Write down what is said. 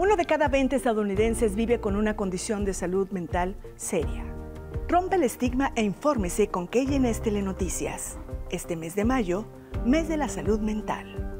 1 de cada 20 estadounidenses vive con una condición de salud mental seria. Rompe el estigma e infórmese con KNS Telenoticias. Este mes de mayo, mes de la salud mental.